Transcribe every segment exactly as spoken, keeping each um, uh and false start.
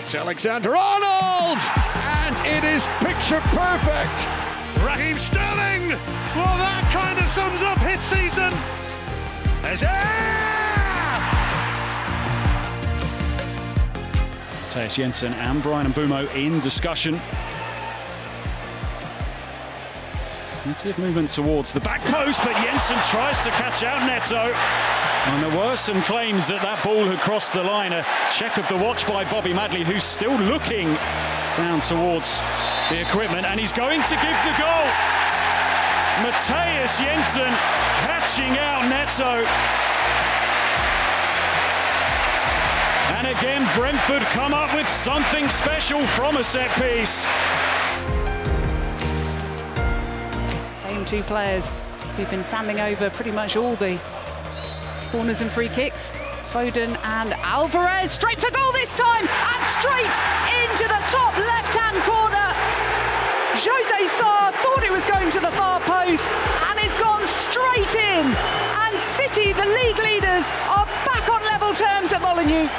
Trent Alexander-Arnold! And it is picture perfect! Raheem Sterling! Well, that kind of sums up his season! Eze! Mathias Jensen and Brian Mbeumo in discussion. Plenty of movement towards the back post, but Jensen tries to catch out Neto. And there were some claims that that ball had crossed the line. A check of the watch by Bobby Madley, who's still looking down towards the equipment, and he's going to give the goal. Mathias Jensen catching out Neto. And again, Brentford come up with something special from a set piece. Same two players who've been standing over pretty much all the corners and free kicks. Foden and Alvarez, straight for goal this time, and straight into the top left-hand corner. Jose Sarr thought it was going to the far post, and it's gone straight in. And City, the league leaders, are back on level terms at Molineux.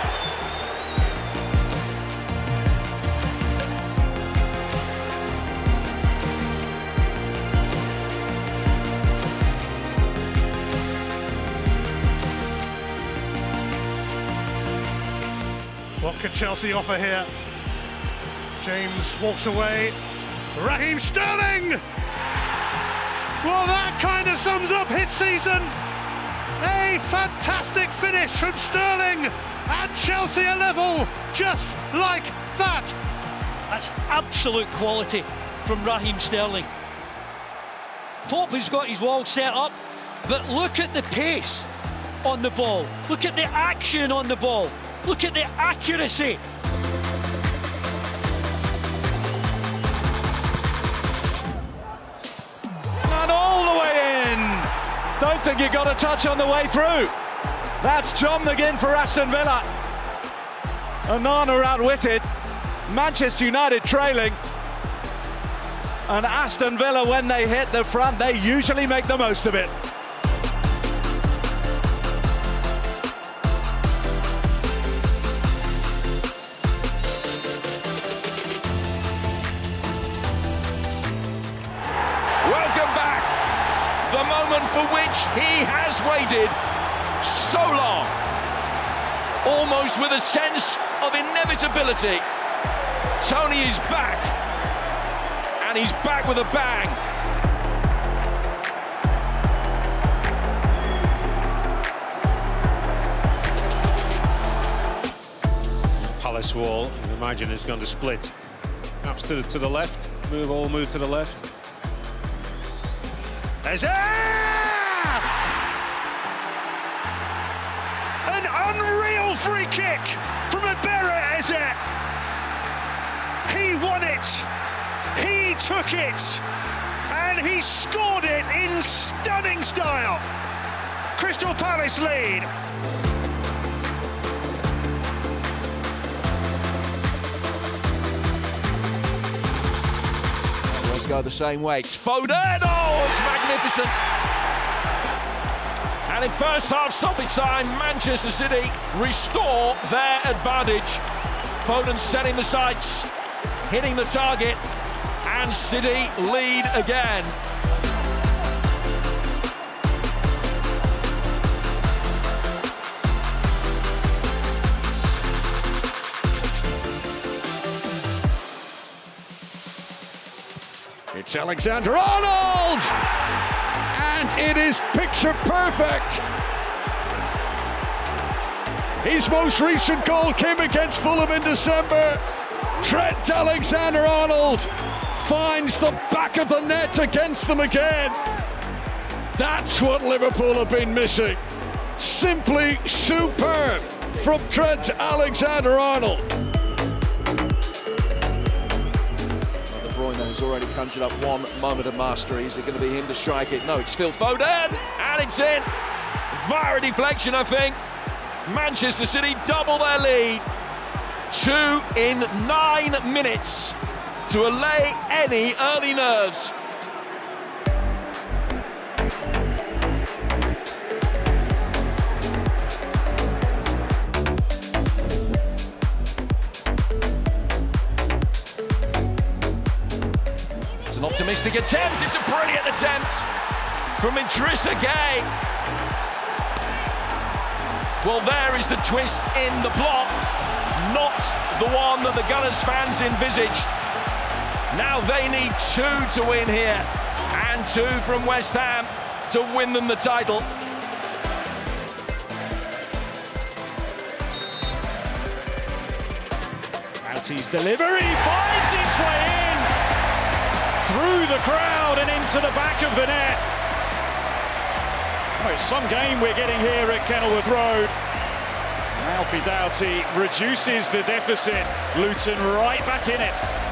What could Chelsea offer here? James walks away. Raheem Sterling! Well, that kind of sums up his season. A fantastic finish from Sterling, and Chelsea are level just like that. That's absolute quality from Raheem Sterling. Pope has got his wall set up, but look at the pace on the ball. Look at the action on the ball. Look at the accuracy. And all the way in. Don't think you got a touch on the way through. That's John McGinn for Aston Villa. Onana outwitted. Manchester United trailing. And Aston Villa, when they hit the front, they usually make the most of it. Welcome back, the moment for which he has waited so long, almost with a sense of inevitability. Tony is back, and he's back with a bang. Palace wall, you imagine it's going to split. Perhaps to the, to the left, move all move to the left. Eze! An unreal free kick from Eberechi Eze. He won it, he took it, and he scored it in stunning style. Crystal Palace lead. Go the same way. It's Foden. Oh, it's magnificent. And in first half stoppage time, Manchester City restore their advantage. Foden setting the sights, hitting the target, and City lead again. It's Alexander-Arnold! And it is picture perfect! His most recent goal came against Fulham in December. Trent Alexander-Arnold finds the back of the net against them again. That's what Liverpool have been missing. Simply superb from Trent Alexander-Arnold. Has already conjured up one moment of mastery. Is it going to be him to strike it? No, it's Phil Foden, and it's in. Via a deflection, I think. Manchester City double their lead. Two in nine minutes to allay any early nerves. An optimistic attempt, it's a brilliant attempt from Idrissa Gueye. Well, there is the twist in the plot, not the one that the Gunners fans envisaged. Now they need two to win here, and two from West Ham to win them the title. His delivery finds its way in through the crowd and into the back of the net. Oh, it's some game we're getting here at Kenilworth Road. Alfie Doughty reduces the deficit. Luton right back in it.